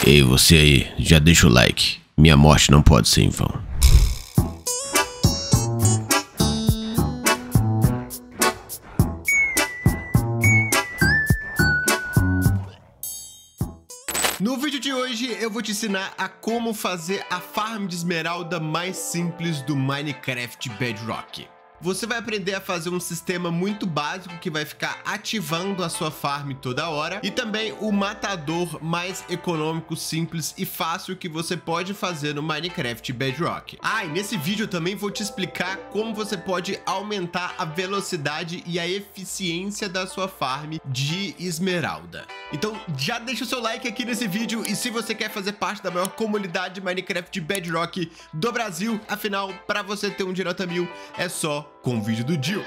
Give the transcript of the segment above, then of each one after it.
Ei, você aí, já deixa o like. Minha morte não pode ser em vão. No vídeo de hoje eu vou te ensinar a como fazer a farm de esmeralda mais simples do Minecraft Bedrock. Você vai aprender a fazer um sistema muito básico que vai ficar ativando a sua farm toda hora e também o matador mais econômico, simples e fácil que você pode fazer no Minecraft Bedrock. E nesse vídeo eu também vou te explicar como você pode aumentar a velocidade e a eficiência da sua farm de esmeralda. Então já deixa o seu like aqui nesse vídeo e se você quer fazer parte da maior comunidade de Minecraft Bedrock do Brasil, afinal, para você ter um Dirota 1000 é só com o vídeo do Dio.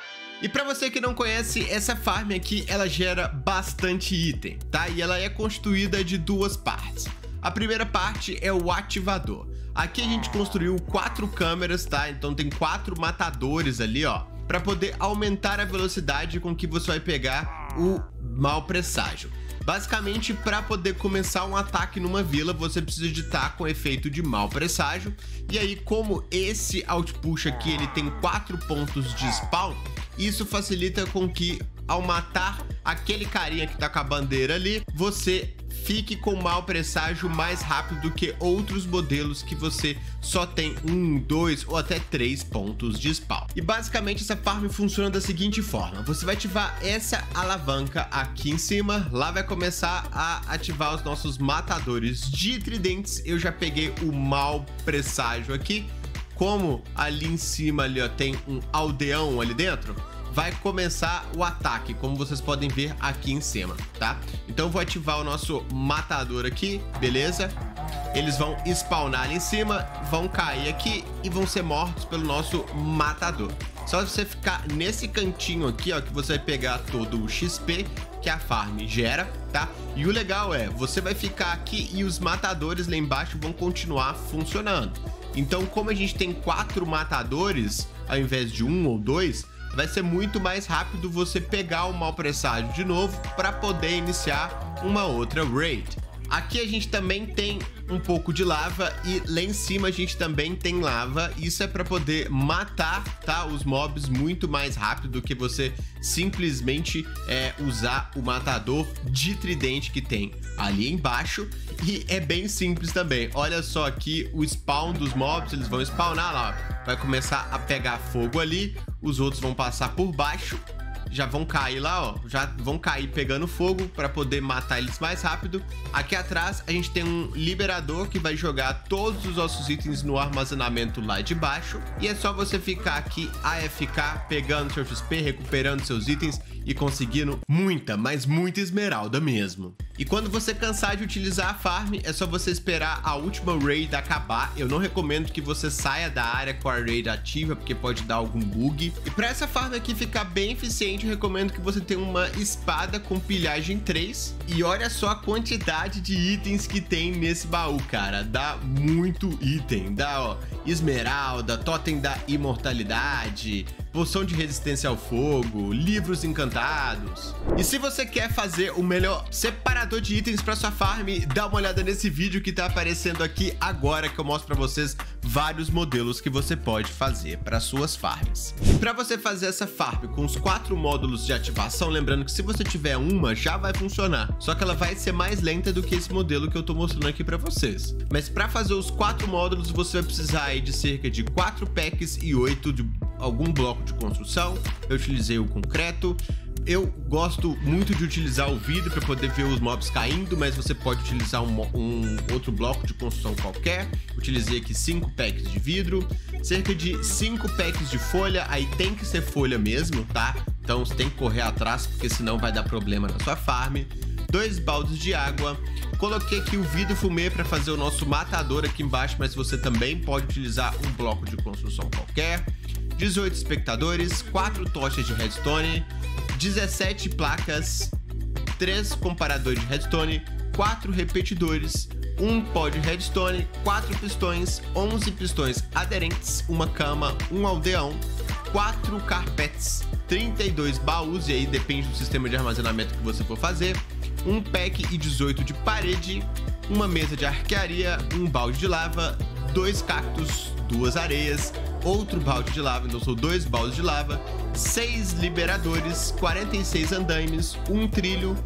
E para você que não conhece, essa farm aqui, ela gera bastante item, tá? E ela é constituída de duas partes. A primeira parte é o ativador. Aqui a gente construiu 4 câmeras, tá? Então tem 4 matadores ali, ó, para poder aumentar a velocidade com que você vai pegar o mau presságio. Basicamente, para poder começar um ataque numa vila, você precisa de estar com efeito de mau presságio. E aí, como esse outpush aqui, ele tem 4 pontos de spawn, isso facilita com que, ao matar aquele carinha que tá com a bandeira ali, você fique com mau presságio mais rápido do que outros modelos que você só tem 1, 2 ou até 3 pontos de spawn. E basicamente essa farm funciona da seguinte forma: você vai ativar essa alavanca aqui em cima, lá vai começar a ativar os nossos matadores de tridentes. Eu já peguei o mau presságio aqui, como ali em cima ali, ó, tem um aldeão ali dentro, vai começar o ataque, como vocês podem ver aqui em cima, tá? Então eu vou ativar o nosso matador aqui, beleza? Eles vão spawnar ali em cima, vão cair aqui e vão ser mortos pelo nosso matador. Só você ficar nesse cantinho aqui, ó, que você vai pegar todo o XP que a farm gera, tá? E o legal é, você vai ficar aqui e os matadores lá embaixo vão continuar funcionando. Então, como a gente tem 4 matadores, ao invés de 1 ou 2, vai ser muito mais rápido você pegar o mau presságio de novo para poder iniciar uma outra raid. Aqui a gente também tem um pouco de lava e lá em cima a gente também tem lava. Isso é para poder matar, tá, os mobs muito mais rápido do que você simplesmente usar o matador de tridente que tem ali embaixo. E é bem simples também. Olha só aqui o spawn dos mobs, eles vão spawnar lá, ó. Vai começar a pegar fogo ali, os outros vão passar por baixo, já vão cair lá, ó, já vão cair pegando fogo para poder matar eles mais rápido. Aqui atrás a gente tem um liberador que vai jogar todos os nossos itens no armazenamento lá de baixo. E é só você ficar aqui AFK, pegando seu XP, recuperando seus itens e conseguindo muita, mas muita esmeralda mesmo. E quando você cansar de utilizar a farm, é só você esperar a última raid acabar. Eu não recomendo que você saia da área com a raid ativa, porque pode dar algum bug. E para essa farm aqui ficar bem eficiente, eu recomendo que você tenha uma espada com pilhagem 3. E olha só a quantidade de itens que tem nesse baú, cara. Dá muito item. Dá, ó, esmeralda, totem da imortalidade, poção de resistência ao fogo, livros encantados. E se você quer fazer o melhor separador de itens para sua farm, dá uma olhada nesse vídeo que tá aparecendo aqui agora, que eu mostro para vocês vários modelos que você pode fazer para suas farms. Para você fazer essa farm com os 4 módulos de ativação, lembrando que se você tiver uma, já vai funcionar, só que ela vai ser mais lenta do que esse modelo que eu tô mostrando aqui para vocês. Mas para fazer os 4 módulos, você vai precisar aí de cerca de 4 packs e 8 de algum bloco de construção. Eu utilizei o concreto. Eu gosto muito de utilizar o vidro para poder ver os mobs caindo, mas você pode utilizar um outro bloco de construção qualquer. Utilizei aqui 5 packs de vidro, cerca de 5 packs de folha. Aí tem que ser folha mesmo, tá? Então você tem que correr atrás, porque senão vai dar problema na sua farm. 2 baldes de água. Coloquei aqui o vidro fumê para fazer o nosso matador aqui embaixo, mas você também pode utilizar um bloco de construção qualquer. 18 espectadores, 4 tochas de redstone, 17 placas, 3 comparadores de redstone, 4 repetidores, 1 pó de redstone, 4 pistões, 11 pistões aderentes, uma cama, um aldeão, 4 carpetes, 32 baús, e aí depende do sistema de armazenamento que você for fazer, um pack e 18 de parede, uma mesa de arquearia, um balde de lava, 2 cactos, 2 areias, outro balde de lava, então são 2 baldes de lava, 6 liberadores, 46 andaimes, um trilho,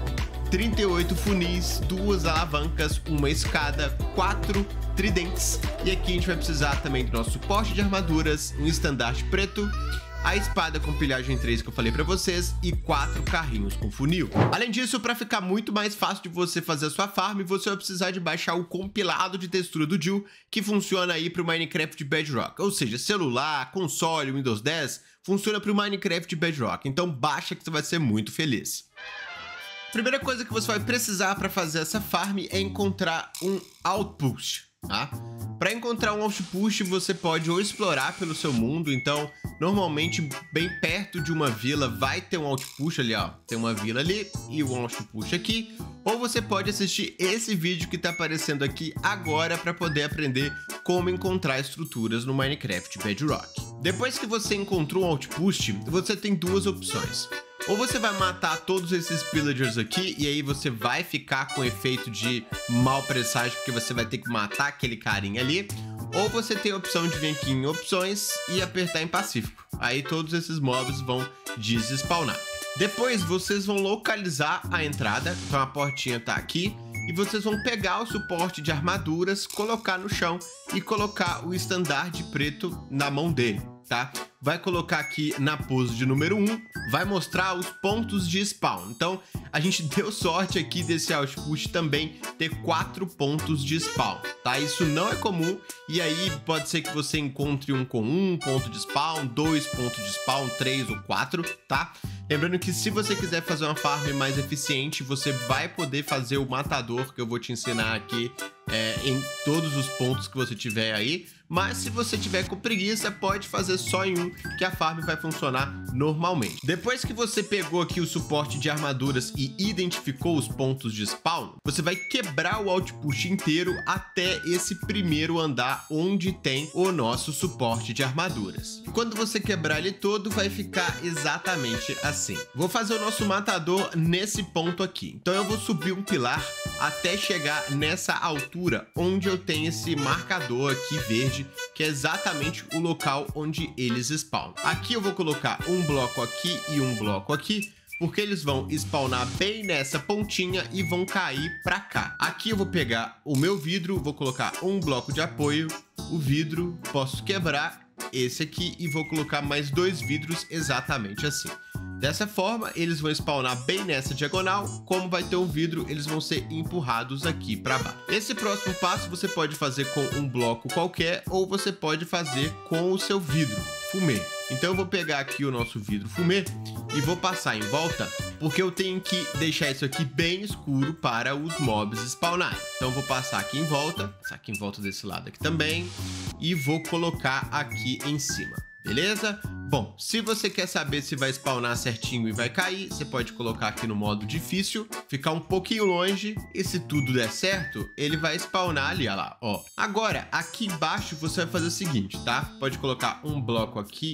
38 funis, 2 alavancas, uma escada, 4 tridentes. E aqui a gente vai precisar também do nosso suporte de armaduras, um estandarte preto, a espada com pilhagem 3 que eu falei pra vocês e 4 carrinhos com funil. Além disso, para ficar muito mais fácil de você fazer a sua farm, você vai precisar de baixar o compilado de textura do Jill, que funciona aí pro Minecraft Bedrock. Ou seja, celular, console, Windows 10, funciona pro Minecraft Bedrock. Então baixa que você vai ser muito feliz. Primeira coisa que você vai precisar para fazer essa farm é encontrar um outpost, tá? Para encontrar um outpost, você pode ou explorar pelo seu mundo, então normalmente bem perto de uma vila vai ter um outpost ali, ó. Tem uma vila ali e um outpost aqui. Ou você pode assistir esse vídeo que tá aparecendo aqui agora para poder aprender como encontrar estruturas no Minecraft Bedrock. Depois que você encontrou um outpost, você tem 2 opções. Ou você vai matar todos esses pillagers aqui e aí você vai ficar com efeito de mau presságio porque você vai ter que matar aquele carinha ali. Ou você tem a opção de vir aqui em opções e apertar em pacífico. Aí todos esses mobs vão desespawnar. Depois vocês vão localizar a entrada, então a portinha tá aqui. E vocês vão pegar o suporte de armaduras, colocar no chão e colocar o estandarte preto na mão dele, tá? Vai colocar aqui na pose de número 1, vai mostrar os pontos de spawn. Então, a gente deu sorte aqui desse outpost também ter 4 pontos de spawn, tá? Isso não é comum, e aí pode ser que você encontre um com 1 ponto de spawn, 2 pontos de spawn, 3 ou 4, tá? Lembrando que se você quiser fazer uma farm mais eficiente, você vai poder fazer o matador, que eu vou te ensinar aqui em todos os pontos que você tiver aí. Mas se você tiver com preguiça, pode fazer só em um, que a farm vai funcionar normalmente. Depois que você pegou aqui o suporte de armaduras e identificou os pontos de spawn, você vai quebrar o outpost inteiro até esse primeiro andar onde tem o nosso suporte de armaduras. E quando você quebrar ele todo, vai ficar exatamente assim. Vou fazer o nosso matador nesse ponto aqui. Então eu vou subir um pilar até chegar nessa altura onde eu tenho esse marcador aqui verde, que é exatamente o local onde eles spawnam. Aqui eu vou colocar um bloco aqui e um bloco aqui, porque eles vão spawnar bem nessa pontinha e vão cair pra cá. Aqui eu vou pegar o meu vidro, vou colocar um bloco de apoio, o vidro, posso quebrar esse aqui e vou colocar mais 2 vidros exatamente assim. Dessa forma, eles vão spawnar bem nessa diagonal. Como vai ter um vidro, eles vão ser empurrados aqui para baixo. Esse próximo passo você pode fazer com um bloco qualquer ou você pode fazer com o seu vidro fumê. Então eu vou pegar aqui o nosso vidro fumê e vou passar em volta, porque eu tenho que deixar isso aqui bem escuro para os mobs spawnarem. Então eu vou passar aqui em volta desse lado aqui também, e vou colocar aqui em cima. Beleza? Bom, se você quer saber se vai spawnar certinho e vai cair, você pode colocar aqui no modo difícil, ficar um pouquinho longe, e se tudo der certo, ele vai spawnar ali, olha lá, ó. Agora, aqui embaixo você vai fazer o seguinte, tá? Pode colocar um bloco aqui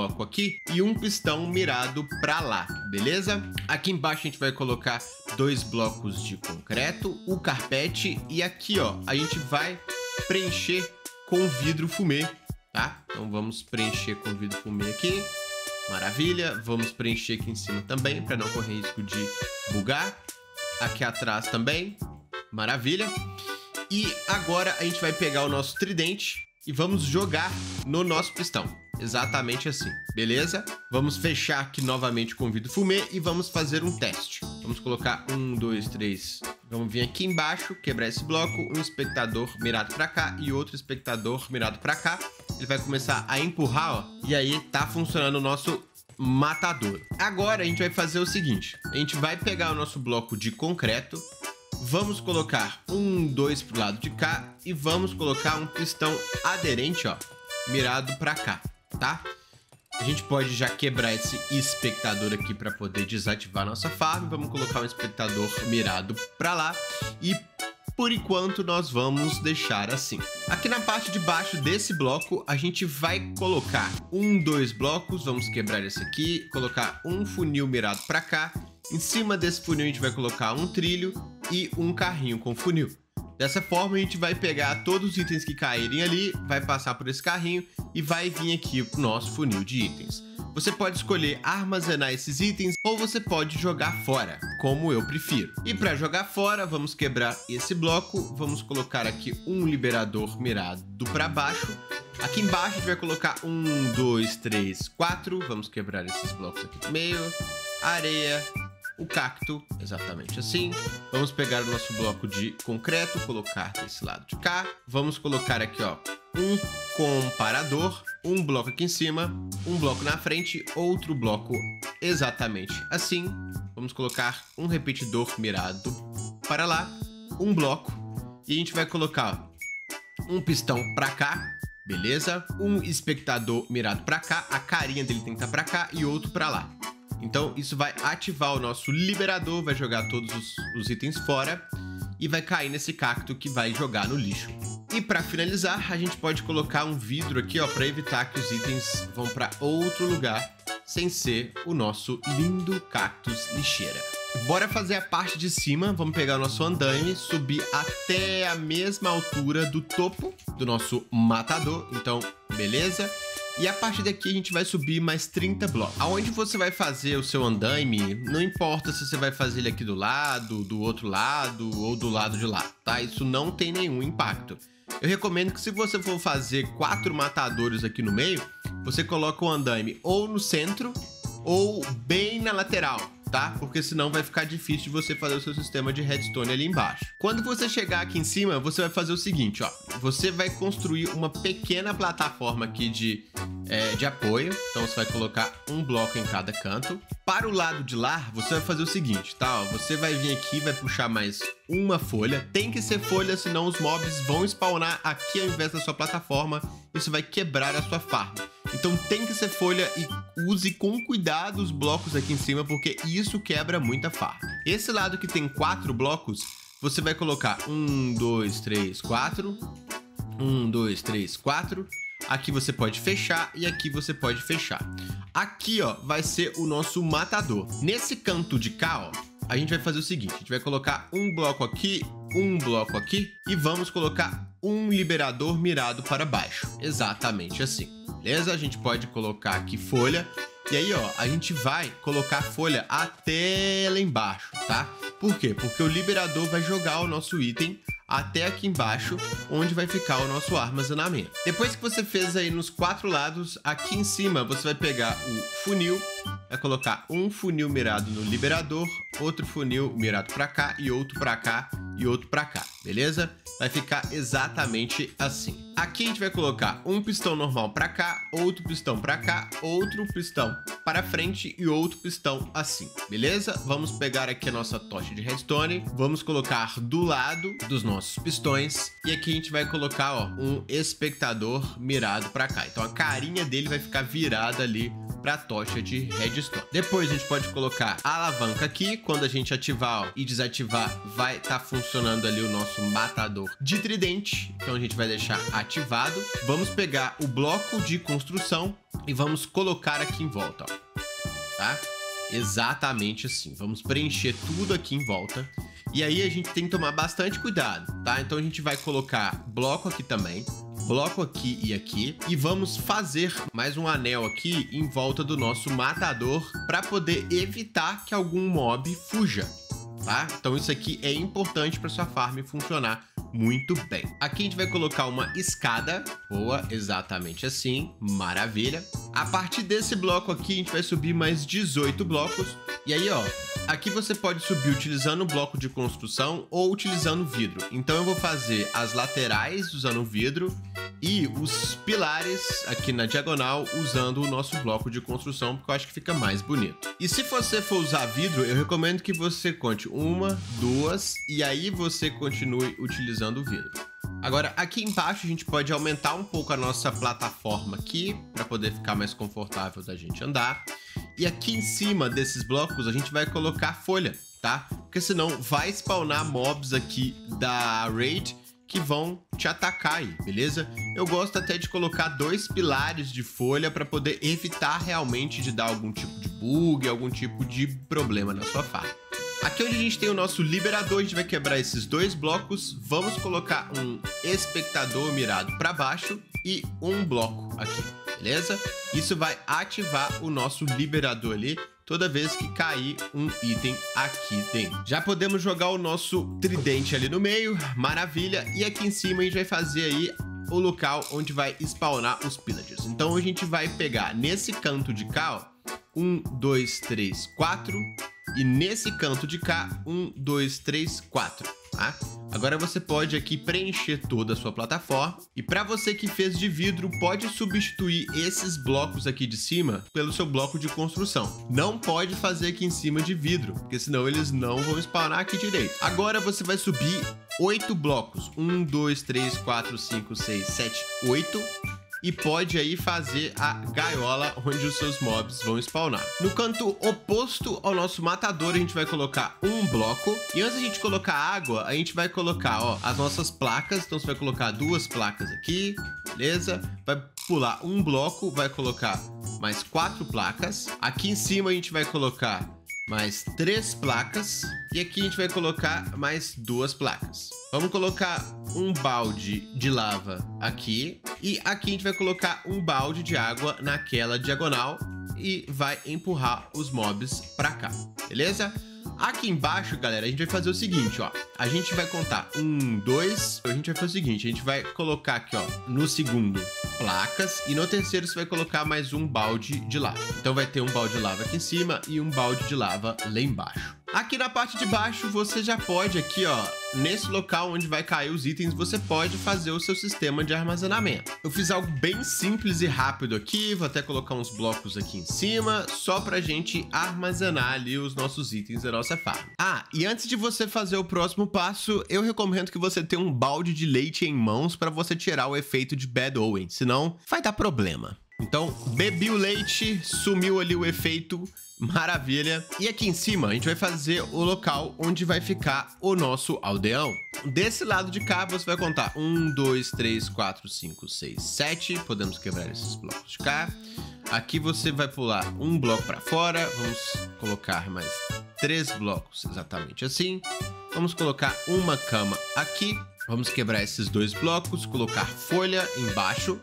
e um pistão mirado pra lá, beleza? Aqui embaixo a gente vai colocar 2 blocos de concreto, o carpete, e aqui, ó, a gente vai preencher com vidro fumê. Tá? Então vamos preencher com vidro fumê aqui, maravilha, vamos preencher aqui em cima também, para não correr risco de bugar, aqui atrás também, maravilha, e agora a gente vai pegar o nosso tridente e vamos jogar no nosso pistão, exatamente assim, beleza? Vamos fechar aqui novamente com vidro fumê e vamos fazer um teste, vamos colocar 1, 2, 3... Vamos vir aqui embaixo, quebrar esse bloco, um espectador mirado pra cá e outro espectador mirado pra cá. Ele vai começar a empurrar, ó, e aí tá funcionando o nosso matador. Agora a gente vai fazer o seguinte, a gente vai pegar o nosso bloco de concreto, vamos colocar 1, 2 pro lado de cá e vamos colocar um pistão aderente, ó, mirado pra cá, tá? A gente pode já quebrar esse espectador aqui para poder desativar nossa farm. Vamos colocar um espectador mirado para lá e por enquanto nós vamos deixar assim. Aqui na parte de baixo desse bloco a gente vai colocar 1, 2 blocos. Vamos quebrar esse aqui, colocar um funil mirado para cá. Em cima desse funil a gente vai colocar um trilho e um carrinho com funil. Dessa forma, a gente vai pegar todos os itens que caírem ali, vai passar por esse carrinho e vai vir aqui pro nosso funil de itens. Você pode escolher armazenar esses itens ou você pode jogar fora, como eu prefiro. E para jogar fora, vamos quebrar esse bloco, vamos colocar aqui um liberador mirado para baixo. Aqui embaixo a gente vai colocar 1, 2, 3, 4, vamos quebrar esses blocos aqui no meio, areia, o cacto, exatamente assim. Vamos pegar o nosso bloco de concreto, colocar desse lado de cá. Vamos colocar aqui, ó, um comparador, um bloco aqui em cima, um bloco na frente, outro bloco exatamente assim. Vamos colocar um repetidor mirado para lá, um bloco, e a gente vai colocar um pistão para cá, beleza? Um espectador mirado para cá, a carinha dele tem que estar para cá e outro para lá. Então isso vai ativar o nosso liberador, vai jogar todos os itens fora e vai cair nesse cacto que vai jogar no lixo. E para finalizar, a gente pode colocar um vidro aqui, ó, para evitar que os itens vão para outro lugar sem ser o nosso lindo cactus lixeira. Bora fazer a parte de cima, vamos pegar o nosso andaime, subir até a mesma altura do topo do nosso matador, então beleza? E a partir daqui a gente vai subir mais 30 blocos. Aonde você vai fazer o seu andaime, não importa se você vai fazer ele aqui do lado, do outro lado ou do lado de lá, tá? Isso não tem nenhum impacto. Eu recomendo que se você for fazer 4 matadores aqui no meio, você coloca o andaime ou no centro ou bem na lateral, tá? Porque senão vai ficar difícil de você fazer o seu sistema de redstone ali embaixo. Quando você chegar aqui em cima, você vai fazer o seguinte, ó. Você vai construir uma pequena plataforma aqui de apoio. Então você vai colocar um bloco em cada canto. Para o lado de lá, você vai fazer o seguinte, tá? Ó, você vai vir aqui, vai puxar mais uma folha. Tem que ser folha, senão os mobs vão spawnar aqui ao invés da sua plataforma. Isso vai quebrar a sua farm. Então tem que ser folha e use com cuidado os blocos aqui em cima, porque isso quebra muita farm. Esse lado que tem 4 blocos, você vai colocar 1, 2, 3, 4. 1, 2, 3, 4. Aqui você pode fechar e aqui você pode fechar. Aqui, ó, vai ser o nosso matador. Nesse canto de cá, ó, a gente vai fazer o seguinte. A gente vai colocar um bloco aqui e vamos colocar um liberador mirado para baixo. Exatamente assim. Beleza? A gente pode colocar aqui folha. E aí, ó, a gente vai colocar folha até lá embaixo, tá? Por quê? Porque o liberador vai jogar o nosso item até aqui embaixo, onde vai ficar o nosso armazenamento. Depois que você fez aí nos 4 lados, aqui em cima você vai pegar o funil, vai colocar um funil mirado no liberador, outro funil mirado para cá e outro para cá e outro para cá, beleza? Vai ficar exatamente assim. Aqui a gente vai colocar um pistão normal para cá, outro pistão para cá, outro pistão para frente e outro pistão assim, beleza? Vamos pegar aqui a nossa tocha de redstone, vamos colocar do lado dos nossos pistões e aqui a gente vai colocar, ó, um espectador mirado para cá. Então a carinha dele vai ficar virada ali para a tocha de redstone. Depois a gente pode colocar a alavanca aqui, quando a gente ativar, ó, e desativar, vai estar funcionando ali o nosso matador de tridente. Então a gente vai deixar ativado. Vamos pegar o bloco de construção e vamos colocar aqui em volta, ó, tá? Exatamente assim. Vamos preencher tudo aqui em volta. E aí a gente tem que tomar bastante cuidado, tá? Então a gente vai colocar bloco aqui também, bloco aqui e aqui, e vamos fazer mais um anel aqui em volta do nosso matador para poder evitar que algum mob fuja, tá? Então isso aqui é importante para sua farm funcionar muito bem. Aqui a gente vai colocar uma escada, boa, exatamente assim, maravilha. A partir desse bloco aqui a gente vai subir mais 18 blocos. E aí, ó, aqui você pode subir utilizando o bloco de construção ou utilizando vidro. Então eu vou fazer as laterais usando o vidro e os pilares aqui na diagonal usando o nosso bloco de construção, porque eu acho que fica mais bonito. E se você for usar vidro, eu recomendo que você conte 1, 2 e aí você continue utilizando o vidro. Agora, aqui embaixo a gente pode aumentar um pouco a nossa plataforma aqui, para poder ficar mais confortável da gente andar. E aqui em cima desses blocos a gente vai colocar folha, tá? Porque senão vai spawnar mobs aqui da raid que vão te atacar aí, beleza? Eu gosto até de colocar 2 pilares de folha para poder evitar realmente de dar algum tipo de bug, algum tipo de problema na sua farm. Aqui onde a gente tem o nosso liberador, a gente vai quebrar esses dois blocos. Vamos colocar um espectador mirado para baixo e um bloco aqui, beleza? Isso vai ativar o nosso liberador ali toda vez que cair um item aqui dentro. Já podemos jogar o nosso tridente ali no meio, maravilha. E aqui em cima a gente vai fazer aí o local onde vai spawnar os pillagers. Então a gente vai pegar nesse canto de cá, ó, 1, 2, 3, 4. E nesse canto de cá, 1, 2, 3, 4, tá? Agora você pode aqui preencher toda a sua plataforma. E para você que fez de vidro, pode substituir esses blocos aqui de cima pelo seu bloco de construção. Não pode fazer aqui em cima de vidro, porque senão eles não vão spawnar aqui direito. Agora você vai subir 8 blocos. 1, 2, 3, 4, 5, 6, 7, 8. E pode aí fazer a gaiola onde os seus mobs vão spawnar. No canto oposto ao nosso matador, a gente vai colocar um bloco. E antes de a gente colocar água, a gente vai colocar, ó, as nossas placas. Então você vai colocar 2 placas aqui, beleza? Vai pular um bloco, vai colocar mais 4 placas. Aqui em cima a gente vai colocar mais 3 placas. E aqui a gente vai colocar mais 2 placas. Vamos colocar um balde de lava aqui. E aqui a gente vai colocar um balde de água naquela diagonal. E vai empurrar os mobs pra cá, beleza? Aqui embaixo, galera, a gente vai fazer o seguinte, ó. A gente vai contar 1, 2. A gente vai fazer o seguinte, a gente vai colocar aqui, ó, no segundo, placas. E no terceiro você vai colocar mais um balde de lava. Então vai ter um balde de lava aqui em cima e um balde de lava lá embaixo. Aqui na parte de baixo, você já pode aqui, ó, nesse local onde vai cair os itens, você pode fazer o seu sistema de armazenamento. Eu fiz algo bem simples e rápido aqui, vou até colocar uns blocos aqui em cima, só pra gente armazenar ali os nossos itens da nossa farm. Ah, e antes de você fazer o próximo passo, eu recomendo que você tenha um balde de leite em mãos pra você tirar o efeito de Bad Omen, senão vai dar problema. Então, bebi o leite, sumiu ali o efeito, maravilha. E aqui em cima a gente vai fazer o local onde vai ficar o nosso aldeão. Desse lado de cá você vai contar 1, 2, 3, 4, 5, 6, 7. Podemos quebrar esses blocos de cá. Aqui você vai pular um bloco para fora. Vamos colocar mais 3 blocos exatamente assim. Vamos colocar uma cama aqui. Vamos quebrar esses 2 blocos, colocar folha embaixo.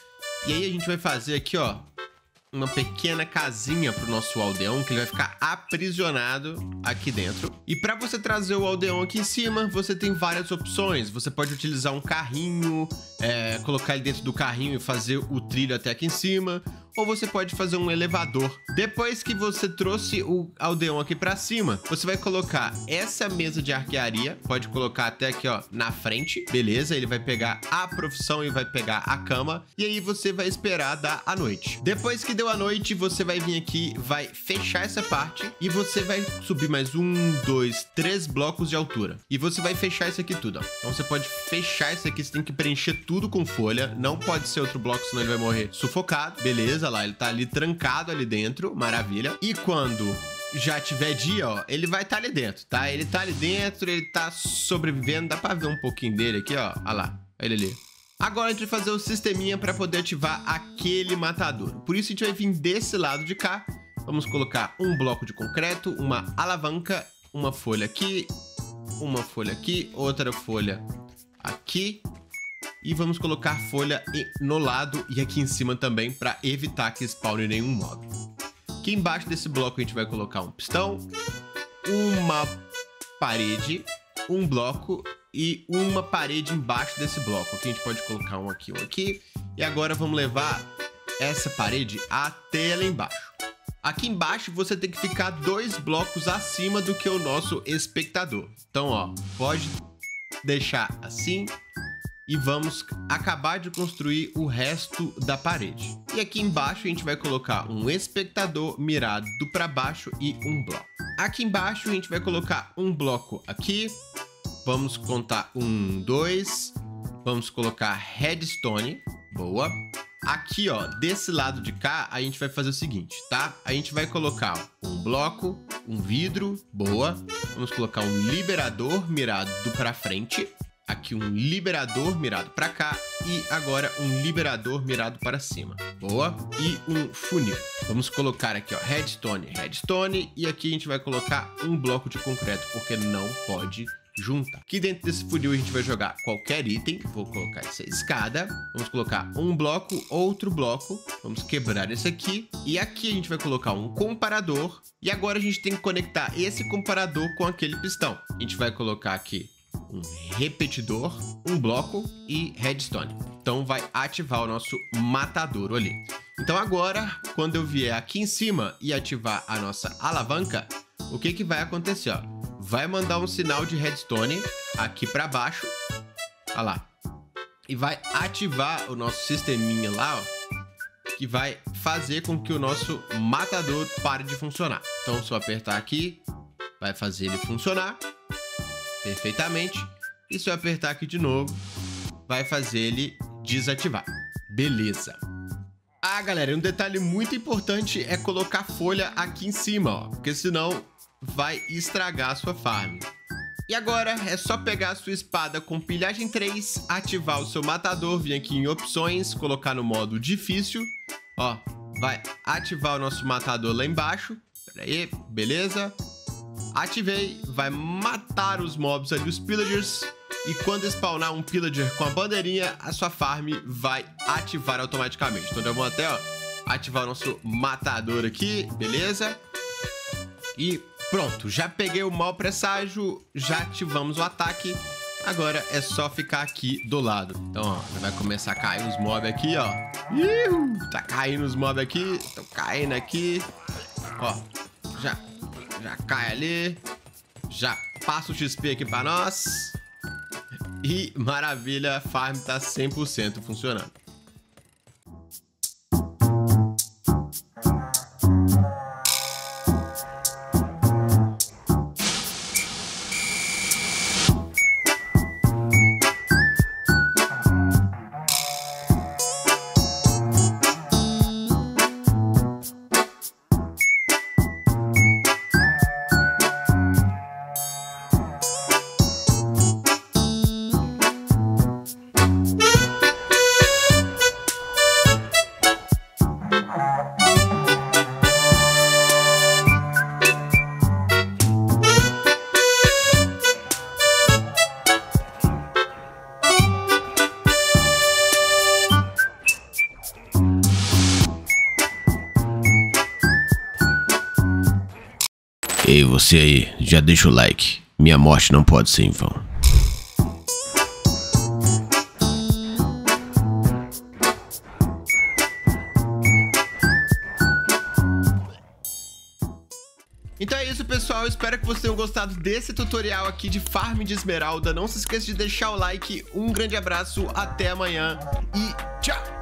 E aí a gente vai fazer aqui, ó, uma pequena casinha pro nosso aldeão, que ele vai ficar aprisionado aqui dentro. E para você trazer o aldeão aqui em cima, você tem várias opções. Você pode utilizar um carrinho, colocar ele dentro do carrinho e fazer o trilho até aqui em cima. Ou você pode fazer um elevador. Depois que você trouxe o aldeão aqui pra cima, você vai colocar essa mesa de arquearia. Pode colocar até aqui, ó, na frente. Beleza? Ele vai pegar a profissão e vai pegar a cama. E aí você vai esperar dar a noite. Depois que deu a noite, você vai vir aqui, vai fechar essa parte. E você vai subir mais 1, 2, 3 blocos de altura. E você vai fechar isso aqui tudo, ó. Então você pode fechar isso aqui. Você tem que preencher tudo com folha. Não pode ser outro bloco, senão ele vai morrer sufocado. Beleza? Lá, ele tá ali trancado ali dentro, maravilha. E quando já tiver dia, ó, ele vai estar ali dentro, tá? Ele tá ali dentro, ele tá sobrevivendo, dá pra ver um pouquinho dele aqui, ó. Olha lá, ele ali. Agora a gente vai fazer o sisteminha pra poder ativar aquele matador. Por isso a gente vai vir desse lado de cá. Vamos colocar um bloco de concreto, uma alavanca, uma folha aqui, outra folha aqui. E vamos colocar folha no lado e aqui em cima também para evitar que spawne nenhum mob. Aqui embaixo desse bloco a gente vai colocar um pistão, uma parede, um bloco e uma parede embaixo desse bloco. Aqui a gente pode colocar um aqui. E agora vamos levar essa parede até lá embaixo. Aqui embaixo você tem que ficar 2 blocos acima do que o nosso espectador. Então, ó, pode deixar assim. E vamos acabar de construir o resto da parede. E aqui embaixo a gente vai colocar um espectador mirado para baixo e um bloco. Aqui embaixo a gente vai colocar um bloco aqui. Vamos contar 1, 2. Vamos colocar redstone. Boa. Aqui, ó, desse lado de cá, a gente vai fazer o seguinte, tá? A gente vai colocar um bloco, um vidro. Boa. Vamos colocar um liberador mirado para frente. aqui um liberador mirado para cá e agora um liberador mirado para cima. Boa. E um funil. Vamos colocar aqui, ó, redstone, redstone, e aqui a gente vai colocar um bloco de concreto, porque não pode juntar. Aqui dentro desse funil a gente vai jogar qualquer item. Vou colocar essa escada. Vamos colocar um bloco, outro bloco. Vamos quebrar esse aqui. E aqui a gente vai colocar um comparador. E agora a gente tem que conectar esse comparador com aquele pistão. A gente vai colocar aqui um repetidor, um bloco e redstone. Então vai ativar o nosso matadouro ali. Então agora, quando eu vier aqui em cima e ativar a nossa alavanca, o que vai acontecer, ó? Vai mandar um sinal de redstone aqui para baixo, olha lá, e vai ativar o nosso sisteminha lá, ó, que vai fazer com que o nosso matador pare de funcionar. Então, se eu apertar aqui, vai fazer ele funcionar perfeitamente. E se eu apertar aqui de novo, vai fazer ele desativar. Beleza. Ah, galera, um detalhe muito importante é colocar folha aqui em cima, ó, porque senão vai estragar a sua farm. E agora é só pegar a sua espada com pilhagem 3, ativar o seu matador, vir aqui em opções, colocar no modo difícil, ó, vai ativar o nosso matador lá embaixo. Pera aí, beleza. Ativei, vai matar os mobs ali, os pillagers, e quando spawnar um pillager com a bandeirinha, a sua farm vai ativar automaticamente. Então vamos até, ó, ativar o nosso matador aqui, beleza? E pronto, já peguei o mau presságio, já ativamos o ataque. Agora é só ficar aqui do lado. Então, ó, vai começar a cair os mobs aqui, ó. Tá caindo os mobs aqui, estão caindo aqui. Ó, já cai ali. Já passa o XP aqui pra nós. E maravilha, a farm tá 100% funcionando. Ei, você aí, já deixa o like. Minha morte não pode ser em vão. Então é isso, pessoal. Espero que vocês tenham gostado desse tutorial aqui de farm de esmeralda. Não se esqueça de deixar o like. Um grande abraço, até amanhã e tchau!